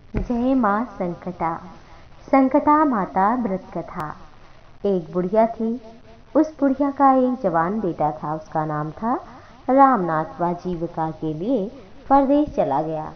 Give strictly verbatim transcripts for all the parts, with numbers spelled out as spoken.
जय माँ संकटा। संकटा माता व्रत कथा। एक बुढ़िया थी। उस बुढ़िया का एक जवान बेटा था। उसका नाम था रामनाथ। वह जीविका के लिए परदेश चला गया।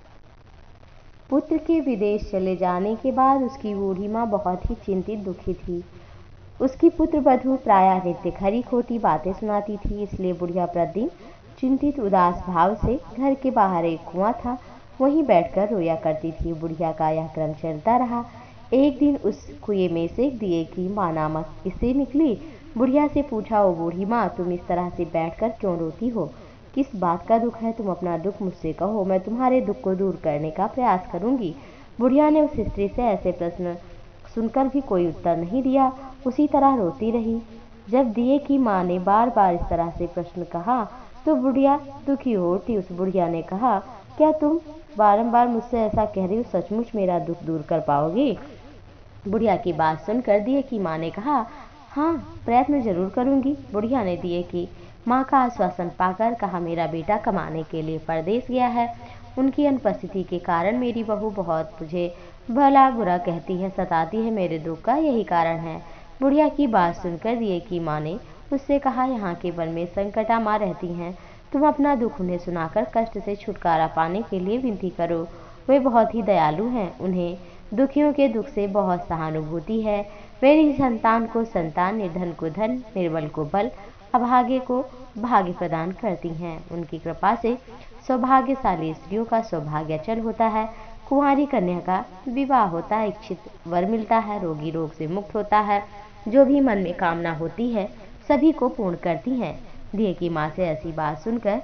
पुत्र के विदेश चले जाने के बाद उसकी बूढ़ी माँ बहुत ही चिंतित दुखी थी। उसकी पुत्र वधू प्रायः नित्य खरी खोटी बातें सुनाती थी, इसलिए बुढ़िया प्रतिदिन चिंतित उदास भाव से घर के बाहर एक कुआं था, वहीं बैठकर रोया करती थी। बुढ़िया का यह क्रम चलता रहा। एक दिन उस कुएं में से दिए की माँ नामक किस्से निकली। बुढ़िया से पूछा, ओ बूढ़ी माँ, तुम इस तरह से बैठकर क्यों रोती हो? किस बात का दुख है? तुम अपना दुख मुझसे कहो, मैं तुम्हारे दुख को दूर करने का प्रयास करूंगी। बुढ़िया ने उस स्त्री से ऐसे प्रश्न सुनकर भी कोई उत्तर नहीं दिया, उसी तरह रोती रही। जब दिए की माँ ने बार बार इस तरह से प्रश्न कहा तो बुढ़िया दुखी हो उठी। उस बुढ़िया ने कहा, क्या तुम बारंबार मुझसे ऐसा कह रही हो? सचमुच मेरा दुख दूर कर पाओगी? बुढ़िया की बात सुनकर दिए की माँ ने कहा, हाँ, प्रयत्न जरूर करूंगी। बुढ़िया ने दिए की माँ का आश्वासन पाकर कहा, मेरा बेटा कमाने के लिए परदेश गया है। उनकी अनुपस्थिति के कारण मेरी बहू बहुत मुझे भला बुरा कहती है, सताती है। मेरे दुख का यही कारण है। बुढ़िया की बात सुनकर दिए की माँ ने उससे कहा, यहाँ के वन में संकटा माँ रहती हैं, तुम अपना दुख उन्हें सुनाकर कष्ट से छुटकारा पाने के लिए विनती करो। वे बहुत ही दयालु हैं, उन्हें दुखियों के दुख से बहुत सहानुभूति है। मेरी संतान को संतान, निर्धन को धन, निर्बल को बल, अभागे को भाग्य प्रदान करती हैं। उनकी कृपा से सौभाग्यशाली स्त्रियों का सौभाग्य अचल होता है, कुंवारी कन्या का विवाह होता है, इच्छित वर मिलता है, रोगी रोग से मुक्त होता है, जो भी मन में कामना होती है सभी को पूर्ण करती हैं। दिए की माँ से ऐसी बात सुनकर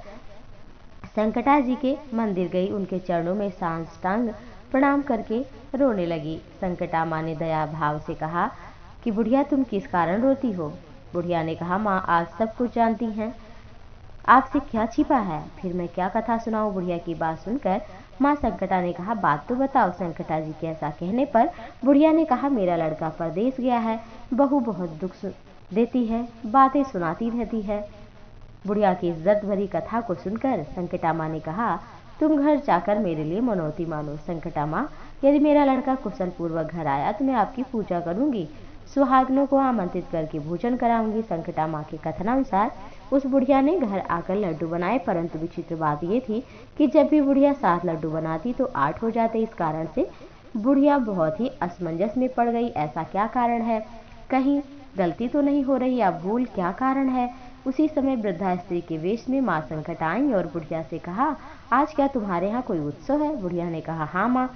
संकटा जी के मंदिर गई, उनके चरणों में साष्टांग प्रणाम करके रोने लगी। संकटा माँ ने दया भाव से कहा कि बुढ़िया, तुम किस कारण रोती हो? बुढ़िया ने कहा, माँ, आज सब कुछ जानती हैं, आपसे क्या छिपा है? फिर मैं क्या कथा सुनाऊं? बुढ़िया की बात सुनकर माँ संकटा ने कहा, बात तो बताओ। संकटा जी के ऐसा कहने पर बुढ़िया ने कहा, मेरा लड़का परदेश गया है, बहू बहुत दुख देती है, बातें सुनाती रहती है। बुढ़िया की इस दर्द भरी कथा को सुनकर संकटा माँ ने कहा, तुम घर जाकर मेरे लिए मनौती मानो। संकटा माँ, यदि मेरा लड़का कुशल पूर्वक घर आया तो मैं आपकी पूजा करूंगी, सुहागनों को आमंत्रित करके भोजन कराऊंगी। संकटा माँ के कथनानुसार उस बुढ़िया ने घर आकर लड्डू बनाए, परंतु विचित्र बात ये थी कि जब भी बुढ़िया सात लड्डू बनाती तो आठ हो जाते। इस कारण से बुढ़िया बहुत ही असमंजस में पड़ गई। ऐसा क्या कारण है? कहीं गलती तो नहीं हो रही या भूल? क्या कारण है? उसी समय वृद्धा स्त्री के वेश में माँ संकट आई और बुढ़िया से कहा, आज क्या तुम्हारे यहाँ कोई उत्सव है? बुढ़िया ने कहा, हाँ माँ।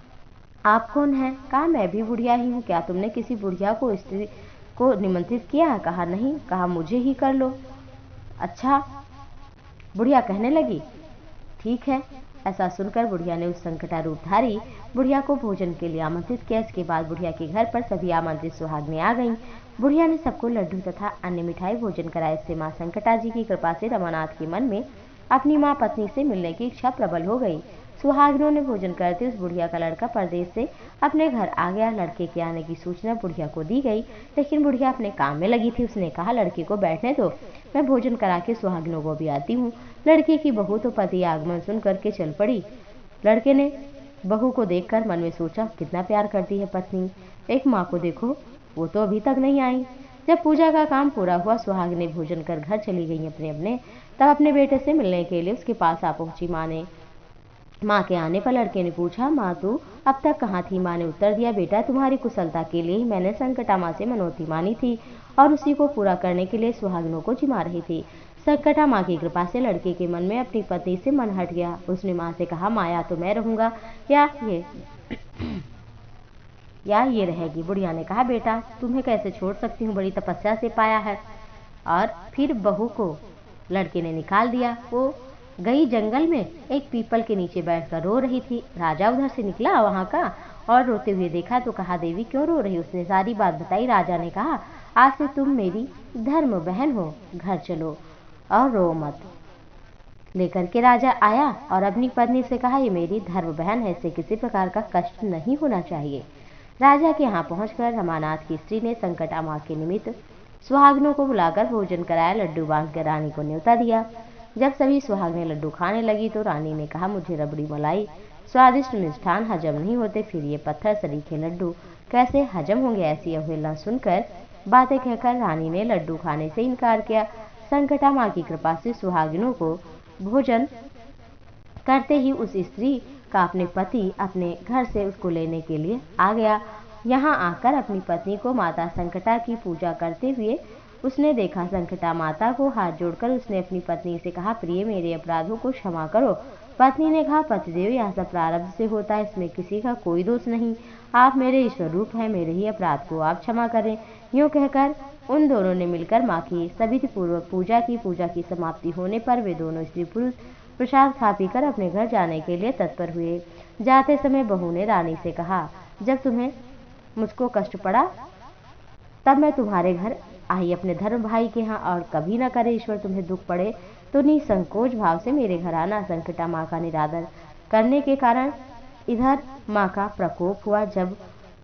आप कौन है? कहा, मैं भी बुढ़िया ही हूँ। क्या तुमने किसी बुढ़िया को स्त्री को निमंत्रित किया है? कहा, नहीं। कहा, मुझे ही कर लो। अच्छा, बुढ़िया कहने लगी, ठीक है। ऐसा सुनकर बुढ़िया ने उस संकटा रूपधारी बुढ़िया को भोजन के लिए आमंत्रित किया। इसके बाद बुढ़िया के घर पर सभी आमंत्रित सुहागनें आ गईं। बुढ़िया ने सबको लड्डू तथा अन्य मिठाई भोजन कराया। इससे माँ संकटा जी की कृपा से रमानाथ के मन में अपनी माँ पत्नी से मिलने की इच्छा प्रबल हो गई। सुहागनों ने भोजन करते उस बुढ़िया का लड़का परदेश से अपने घर आ गया। लड़के के आने की सूचना बुढ़िया को दी गई, लेकिन बुढ़िया अपने काम में लगी थी। उसने कहा, लड़के को बैठने दो, मैं भोजन करा के सुहागनों को भी आती हूँ। लड़के की बहू तो पति आगमन सुन करके चल पड़ी। लड़के ने बहू को देखकर मन में सोचा, कितना प्यार करती है पत्नी। एक माँ को देखो, वो तो अभी तक नहीं आई। जब पूजा का काम पूरा हुआ, सुहागिनें भोजन कर घर चली गई अपने अपने। तब अपने बेटे से मिलने के लिए उसके पास आ पहुंची। माँ ने माँ के आने पर लड़के ने पूछा, माँ तू अब तक कहाँ थी? माँ ने उत्तर दिया, बेटा, तुम्हारी कुशलता के लिए ही मैंने संकटा माँ से मनौती मानी थी और उसी को पूरा करने के लिए सुहागिनों को जिमा रही थी। संकटा माँ की कृपा से लड़के के मन में अपनी पत्नी से मन हट गया। उसने माँ से कहा, माँ, या तो मैं रहूंगा या ये या ये रहेगी। बुढ़िया ने कहा, बेटा, तुम्हें कैसे छोड़ सकती हूँ, बड़ी तपस्या से पाया है। और फिर बहू को लड़के ने निकाल दिया। वो गई जंगल में, एक पीपल के नीचे बैठकर रो रही थी। राजा उधर से निकला वहां का और रोते हुए देखा तो कहा, देवी क्यों रो रही? उसने सारी बात बताई। राजा ने कहा, आज से तुम मेरी धर्म बहन हो, घर चलो और रो मत। लेकर के राजा आया और अपनी पत्नी से कहा, ये मेरी धर्म बहन है, इसे किसी प्रकार का कष्ट नहीं होना चाहिए। राजा के यहाँ पहुंचकर रमानाथ की स्त्री ने संकटा माँ के निमित्त सुहागनों को बुलाकर भोजन कराया, लड्डू बांध कर रानी को न्योता दिया। जब सभी सुहागनें लड्डू खाने लगी तो रानी ने कहा, मुझे रबड़ी मलाई स्वादिष्ट मिष्ठान हजम नहीं होते, फिर ये पत्थर सरीखे लड्डू कैसे हजम होंगे। ऐसी अवहेलना सुनकर बातें कहकर रानी ने लड्डू खाने से इनकार किया। संकटा माँ की कृपा से सुहागिनों को भोजन करते ही उस स्त्री का अपने पति अपने घर से उसको लेने के लिए आ गया। यहाँ आकर अपनी पत्नी को माता संकटा की पूजा करते हुए उसने देखा। संकटा माता को हाथ जोड़कर उसने अपनी पत्नी से कहा, प्रिय मेरे अपराधों को क्षमा करो। पत्नी ने कहा, पतिदेव यह सब प्रारब्ध से होता है, इसमें किसी का कोई दोष नहीं। आप मेरे ईश्वर रूप हैं, मेरे ही अपराध को आप क्षमा करें। यूँ कहकर उन दोनों ने मिलकर माँ की सविधि पूर्वक पूजा की। पूजा की समाप्ति होने पर वे दोनों स्त्री पुरुष प्रसाद खा पीकर अपने घर जाने के लिए तत्पर हुए। जाते समय बहू ने रानी से कहा, जब तुम्हें मुझको कष्ट पड़ा तब मैं तुम्हारे घर आई अपने धर्म भाई के यहाँ, और कभी न करे ईश्वर तुम्हें दुख पड़े तो निसंकोच भाव से मेरे घर आना। संकटा माँ का निरादर करने के कारण इधर माँ का प्रकोप हुआ। जब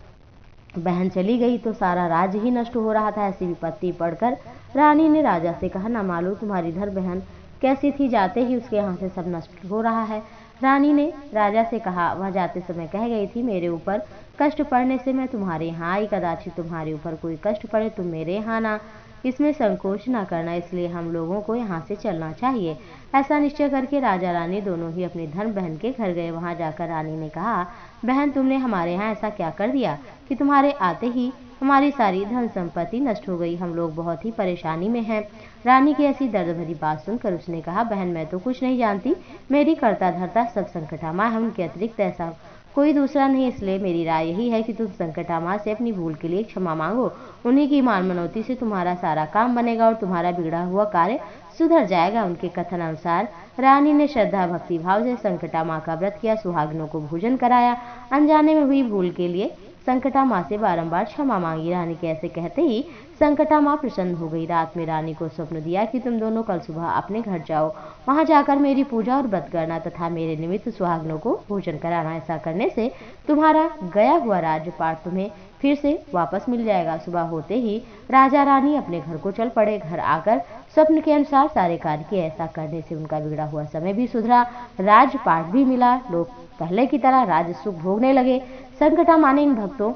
बहन चली गई तो सारा राज्य ही नष्ट हो रहा था। ऐसी विपत्ति पड़कर रानी ने राजा से कहा, न मालूम तुम्हारी धर बहन कैसी थी, जाते ही उसके यहाँ से सब नष्ट हो रहा है। रानी ने राजा से कहा, वह जाते समय कह गई थी, मेरे ऊपर कष्ट पड़ने से मैं तुम्हारे यहाँ आई, कदाचित तुम्हारे ऊपर कोई कष्ट पड़े तुम मेरे यहाँ ना, इसमें संकोच न करना, इसलिए हम लोगों को यहाँ से चलना चाहिए। ऐसा निश्चय करके राजा रानी दोनों ही अपनी धर्म बहन के घर गए। वहाँ जाकर रानी ने कहा, बहन तुमने हमारे यहाँ ऐसा क्या कर दिया कि तुम्हारे आते ही हमारी सारी धन संपत्ति नष्ट हो गई, हम लोग बहुत ही परेशानी में हैं। रानी की ऐसी दर्द भरी बात सुनकर उसने कहा, बहन मैं तो कुछ नहीं जानती, मेरी कर्ता धर्ता सब संकटा माँ है, उनके अतिरिक्त ऐसा कोई दूसरा नहीं, इसलिए मेरी राय यही है कि तुम संकटा माँ से अपनी भूल के लिए क्षमा मांगो। उन्हीं की मान मनौती से तुम्हारा सारा काम बनेगा और तुम्हारा बिगड़ा हुआ कार्य सुधर जाएगा। उनके कथन अनुसार रानी ने श्रद्धा भक्ति भाव से संकटा माँ का व्रत किया, सुहागिनों को भोजन कराया। अनजाने में हुई भूल के लिए संकटा माँ से बारंबार क्षमा मांगी। रानी के ऐसे कहते ही संकटा माँ प्रसन्न हो गई। रात में रानी को स्वप्न दिया कि तुम दोनों कल सुबह अपने घर जाओ, वहां जाकर मेरी पूजा और व्रत करना तथा मेरे निमित्त सुहागिनों को भोजन कराना। ऐसा करने से तुम्हारा गया हुआ राज्यपाट तुम्हें फिर से वापस मिल जाएगा। सुबह होते ही राजा रानी अपने घर को चल पड़े। घर आकर स्वप्न के अनुसार सारे कार्य किए। ऐसा करने से उनका बिगड़ा हुआ समय भी सुधरा, राजपाट भी मिला, लोग पहले की तरह राज सुख भोगने लगे। संकटा माँ ने इन भक्तों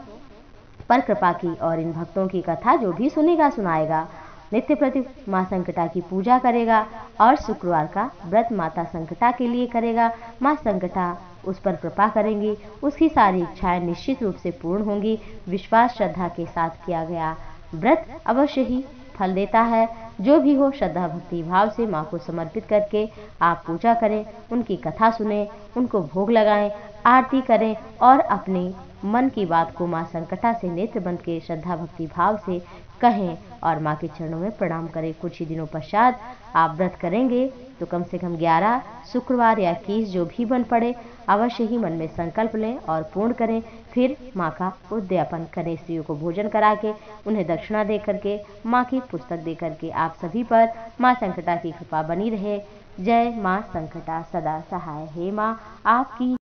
पर कृपा की और इन भक्तों की कथा जो भी सुनेगा सुनाएगा नित्य प्रति माँ संकटा की पूजा करेगा और शुक्रवार का व्रत माता संकटा के लिए करेगा। माँ संकटा उस पर कृपा करेंगी, उसकी सारी इच्छाएं निश्चित रूप से पूर्ण होंगी। विश्वास श्रद्धा के साथ किया गया व्रत अवश्य ही फल देता है। जो भी हो श्रद्धा भक्ति भाव से माँ को समर्पित करके आप पूजा करें, उनकी कथा सुने, उनको भोग लगाएं, आरती करें और अपने मन की बात को माँ संकटा से नेत्र बंद के श्रद्धा भक्ति भाव से कहें और माँ के चरणों में प्रणाम करें। कुछ ही दिनों पश्चात आप व्रत करेंगे तो कम से कम ग्यारह शुक्रवार या इक्कीस जो भी बन पड़े अवश्य ही मन में संकल्प लें और पूर्ण करें। फिर माँ का उद्यापन करें। स्त्रियों को भोजन करा के उन्हें दक्षिणा दे करके माँ की पुस्तक दे करके आप सभी पर माँ संकटा की कृपा बनी रहे। जय माँ संकटा सदा सहाय। हे माँ आपकी